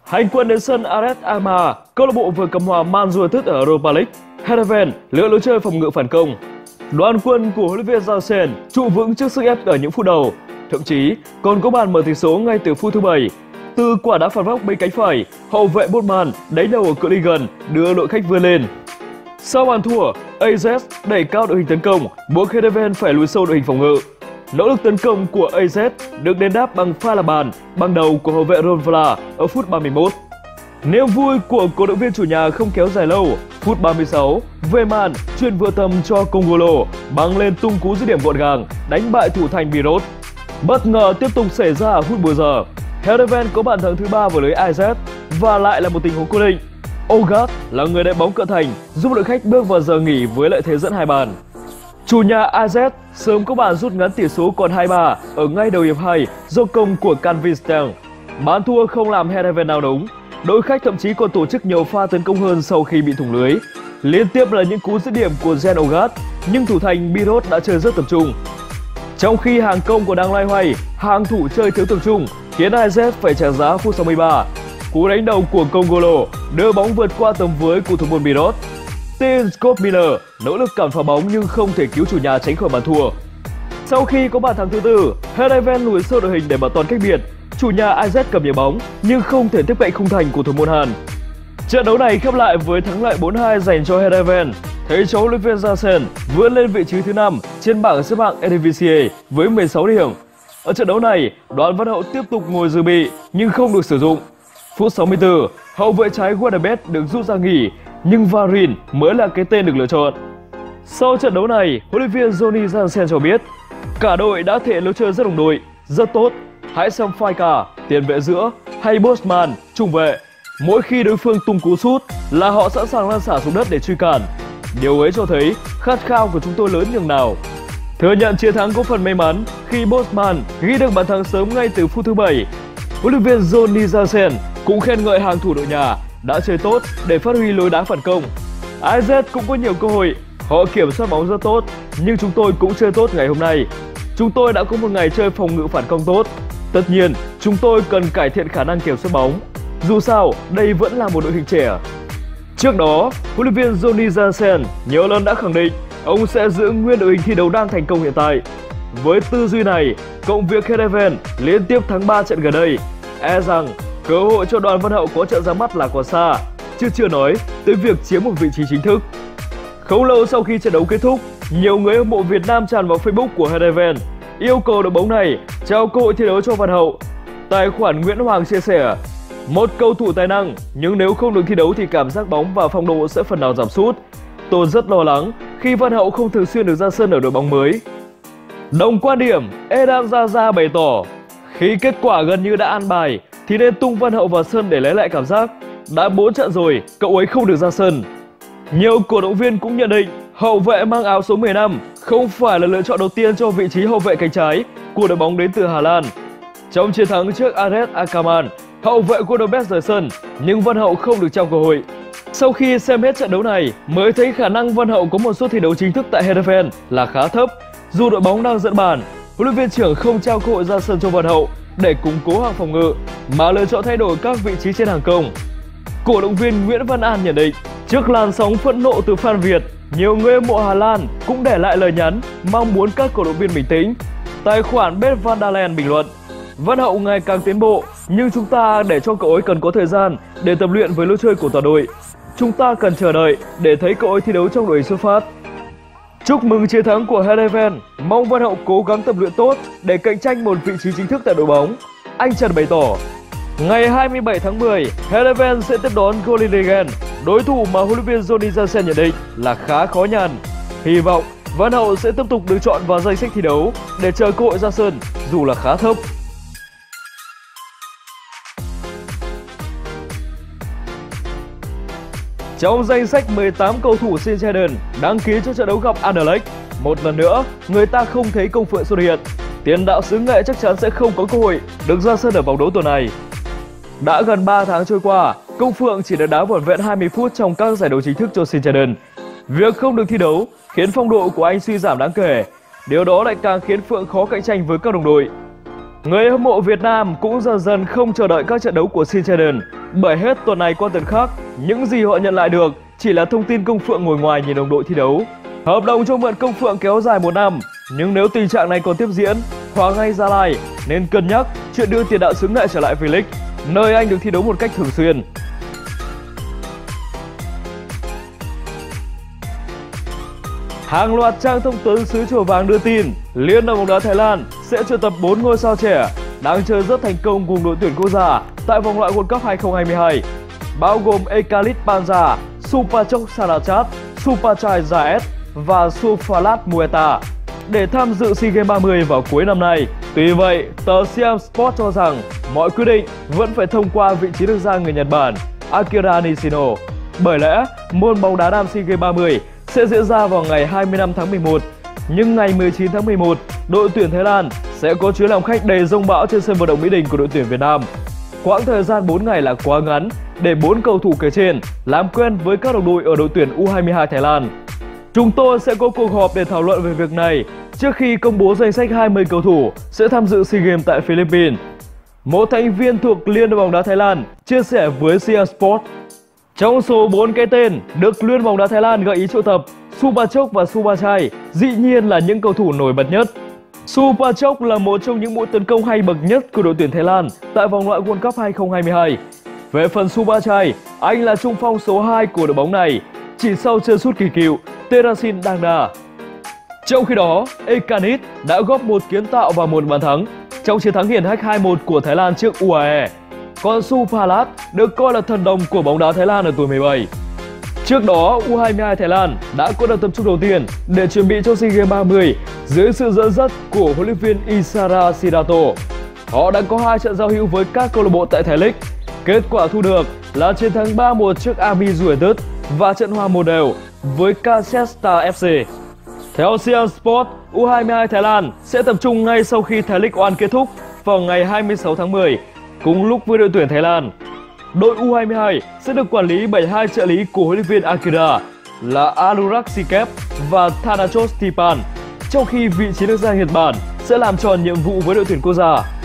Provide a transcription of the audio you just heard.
Hành quân đến sân AS Alkmaar, câu lạc bộ vừa cầm hòa Man United ở Europa League. Heerenveen lựa lối chơi phòng ngự phản công. Đoàn quân của huấn luyện viên Jansen trụ vững trước sức ép ở những phút đầu, thậm chí còn có bàn mở tỷ số ngay từ phút thứ 7. Từ quả đá phạt góc bên cánh phải, hậu vệ Botman đánh đầu ở cự ly gần đưa đội khách vươn lên. Sau bàn thua, AZ đẩy cao đội hình tấn công, buộc Heerenveen phải lùi sâu đội hình phòng ngự. Nỗ lực tấn công của AZ được đền đáp bằng pha làm bàn bằng đầu của hậu vệ Ron Vlaar ở phút 31. Niềm vui của cổ động viên chủ nhà không kéo dài lâu. Phút 36, Veerman chuyền vừa tầm cho Kongolo băng lên tung cú dứt điểm gọn gàng đánh bại thủ thành Birot. Bất ngờ tiếp tục xảy ra ở phút bù giờ. Heerenveen có bàn thắng thứ 3 vào lưới AZ và lại là một tình huống cố định. Ogat là người đệm bóng cận thành giúp đội khách bước vào giờ nghỉ với lợi thế dẫn 2 bàn. Chủ nhà AZ sớm có bàn rút ngắn tỷ số còn 2-3 ở ngay đầu hiệp 2 do công của Canvin. Bàn thua không làm Heerenveen nào đúng. Đội khách thậm chí còn tổ chức nhiều pha tấn công hơn sau khi bị thủng lưới. Liên tiếp là những cú dứt điểm của Jen Ogat, nhưng thủ thành Birot đã chơi rất tập trung. Trong khi hàng công còn đang loay hoay, hàng thủ chơi thiếu tập trung khiến AZ phải trả giá phút 63. Cú đánh đầu của Kongolo đưa bóng vượt qua tầm với của thủ môn Birot. Tim Scott Miller nỗ lực cản phá bóng nhưng không thể cứu chủ nhà tránh khỏi bàn thua. Sau khi có bàn thắng thứ 4, Heerenveen lùi sâu đội hình để bảo toàn cách biệt. Chủ nhà AZ cầm nhiều bóng nhưng không thể tiếp cận khung thành của thủ môn Hàn. Trận đấu này khép lại với thắng lợi 4-2 dành cho Heerenveen. Thầy trò huấn luyện viên Jansen vươn lên vị trí thứ 5 trên bảng xếp hạng Eredivisie với 16 điểm. Ở trận đấu này, Đoàn Văn Hậu tiếp tục ngồi dự bị nhưng không được sử dụng. Phút 64, hậu vệ trái Waterbeck được rút ra nghỉ nhưng Varin mới là cái tên được lựa chọn. Sau trận đấu này, huấn luyện viên Johnny Jansen cho biết cả đội đã thể hiện lối chơi rất đồng đội, rất tốt. Hãy xem Faika, tiền vệ giữa, hay Bosman, trung vệ. Mỗi khi đối phương tung cú sút là họ sẵn sàng lăn xả xuống đất để truy cản. Điều ấy cho thấy khát khao của chúng tôi lớn nhường nào. Thừa nhận chiến thắng có phần may mắn khi Bosman ghi được bàn thắng sớm ngay từ phút thứ 7. Huấn luyện viên Johnny Jansen cũng khen ngợi hàng thủ đội nhà đã chơi tốt để phát huy lối đá phản công. AZ cũng có nhiều cơ hội, họ kiểm soát bóng rất tốt, nhưng chúng tôi cũng chơi tốt ngày hôm nay. Chúng tôi đã có một ngày chơi phòng ngự phản công tốt. Tất nhiên, chúng tôi cần cải thiện khả năng kiểm soát bóng. Dù sao, đây vẫn là một đội hình trẻ. Trước đó, huấn luyện viên Johnny Jansen nhiều lần đã khẳng định ông sẽ giữ nguyên đội hình thi đấu đang thành công hiện tại. Với tư duy này, cộng việc Heerenveen liên tiếp thắng 3 trận gần đây, e rằng cơ hội cho Đoàn Văn Hậu có trận ra mắt là còn xa, chứ chưa nói tới việc chiếm một vị trí chính thức. Không lâu sau khi trận đấu kết thúc, nhiều người hâm mộ Việt Nam tràn vào Facebook của Heerenveen yêu cầu đội bóng này trao cơ hội thi đấu cho Văn Hậu. Tài khoản Nguyễn Hoàng chia sẻ: một cầu thủ tài năng, nhưng nếu không được thi đấu thì cảm giác bóng và phong độ sẽ phần nào giảm sút. Tôi rất lo lắng khi Văn Hậu không thường xuyên được ra sân ở đội bóng mới. Đồng quan điểm, Edan Zaza bày tỏ khi kết quả gần như đã an bài thì nên tung Văn Hậu vào sân để lấy lại cảm giác. Đã 4 trận rồi, cậu ấy không được ra sân. Nhiều cổ động viên cũng nhận định hậu vệ mang áo số 15 không phải là lựa chọn đầu tiên cho vị trí hậu vệ cánh trái của đội bóng đến từ Hà Lan. Trong chiến thắng trước AS Alkmaar, hậu vệ Waterbeck rời sân nhưng Văn Hậu không được trao cơ hội. Sau khi xem hết trận đấu này mới thấy khả năng Văn Hậu có một suất thi đấu chính thức tại Heerenveen là khá thấp. Dù đội bóng đang dẫn bàn, huấn luyện viên trưởng không trao cơ hội ra sân cho Văn Hậu để củng cố hàng phòng ngự mà lựa chọn thay đổi các vị trí trên hàng công. Cổ động viên Nguyễn Văn An nhận định trước làn sóng phẫn nộ từ fan Việt, nhiều người hâm mộ Hà Lan cũng để lại lời nhắn mong muốn các cổ động viên bình tĩnh. Tài khoản Bet Van Dalen bình luận: Văn Hậu ngày càng tiến bộ, nhưng chúng ta để cho cậu ấy cần có thời gian để tập luyện với lối chơi của toàn đội. Chúng ta cần chờ đợi để thấy cậu ấy thi đấu trong đội hình xuất phát. Chúc mừng chiến thắng của Heerenveen, mong Văn Hậu cố gắng tập luyện tốt để cạnh tranh một vị trí chính thức tại đội bóng. Anh Trần bày tỏ: ngày 27 tháng 10, Heerenveen sẽ tiếp đón Groningen, đối thủ mà huấn luyện viên Johnny Jansen nhận định là khá khó nhằn. Hy vọng Văn Hậu sẽ tiếp tục được chọn vào danh sách thi đấu để chờ cơ hội ra sân dù là khá thấp. Trong danh sách 18 cầu thủ Sint-Truiden đăng ký cho trận đấu gặp Anderlecht, một lần nữa người ta không thấy Công Phượng xuất hiện. Tiền đạo xứ Nghệ chắc chắn sẽ không có cơ hội được ra sân ở vòng đấu tuần này. Đã gần 3 tháng trôi qua, Công Phượng chỉ được đá vỏn vẹn 20 phút trong các giải đấu chính thức cho Sint-Truiden. Việc không được thi đấu khiến phong độ của anh suy giảm đáng kể. Điều đó lại càng khiến Phượng khó cạnh tranh với các đồng đội. Người hâm mộ Việt Nam cũng dần dần không chờ đợi các trận đấu của Shin bởi hết tuần này qua tuần khác, những gì họ nhận lại được chỉ là thông tin Công Phượng ngồi ngoài nhìn đồng đội thi đấu. Hợp đồng cho mượn Công Phượng kéo dài 1 năm, nhưng nếu tình trạng này còn tiếp diễn, Hoàng Anh Gia Lai nên cân nhắc chuyện đưa tiền đạo xứng lại trở lại V-League, nơi anh được thi đấu một cách thường xuyên. Hàng loạt trang thông tấn xứ Chùa Vàng đưa tin Liên đoàn bóng đá Thái Lan sẽ triệu tập 4 ngôi sao trẻ đang chơi rất thành công cùng đội tuyển quốc gia tại vòng loại World Cup 2022, bao gồm Ekalit Panza, Supachok Shanachat, Supachai Zaet và Sufalat Mueta để tham dự SEA Games 30 vào cuối năm nay. Tuy vậy, tờ Siam Sport cho rằng mọi quyết định vẫn phải thông qua vị trí được ra người Nhật Bản Akira Nishino. Bởi lẽ, môn bóng đá nam SEA Games 30 sẽ diễn ra vào ngày 25 tháng 11, nhưng ngày 19 tháng 11, đội tuyển Thái Lan sẽ có chuyến làm khách đầy rông bão trên sân vận động Mỹ Đình của đội tuyển Việt Nam. Quãng thời gian 4 ngày là quá ngắn để 4 cầu thủ kể trên làm quen với các đồng đội ở đội tuyển U22 Thái Lan. Chúng tôi sẽ có cuộc họp để thảo luận về việc này trước khi công bố danh sách 20 cầu thủ sẽ tham dự SEA Games tại Philippines. Một thành viên thuộc Liên đoàn bóng đá Thái Lan chia sẻ với Siam Sport. Trong số 4 cái tên được Liên đoàn bóng đá Thái Lan gợi ý triệu tập, Supachok và Supachai dĩ nhiên là những cầu thủ nổi bật nhất. Supachok là một trong những mũi tấn công hay bậc nhất của đội tuyển Thái Lan tại vòng loại World Cup 2022. Về phần Supachai, anh là trung phong số 2 của đội bóng này, chỉ sau chân sút kỳ cựu Terasin Dangda. Trong khi đó, Ekalit đã góp một kiến tạo và một bàn thắng trong chiến thắng hiển hách 2-1 của Thái Lan trước UAE. Còn Supalat được coi là thần đồng của bóng đá Thái Lan ở tuổi 17. Trước đó, U22 Thái Lan đã có đợt tập trung đầu tiên để chuẩn bị cho SEA Games 30 dưới sự dẫn dắt của huấn luyện viên Isara Sidato. Họ đã có 2 trận giao hữu với các câu lạc bộ tại Thái League. Kết quả thu được là chiến thắng 3-1 trước Army Juventus và trận hòa 1 đều với Kazakhstan FC. Theo Siam Sport, U22 Thái Lan sẽ tập trung ngay sau khi Thái League 1 kết thúc vào ngày 26 tháng 10, cùng lúc với đội tuyển Thái Lan. Đội U22 sẽ được quản lý bởi 2 trợ lý của huấn luyện viên Akira là Anurag Sikep và Thanachos Tipan, trong khi vị trí nước gia Nhật Bản sẽ làm tròn nhiệm vụ với đội tuyển quốc gia.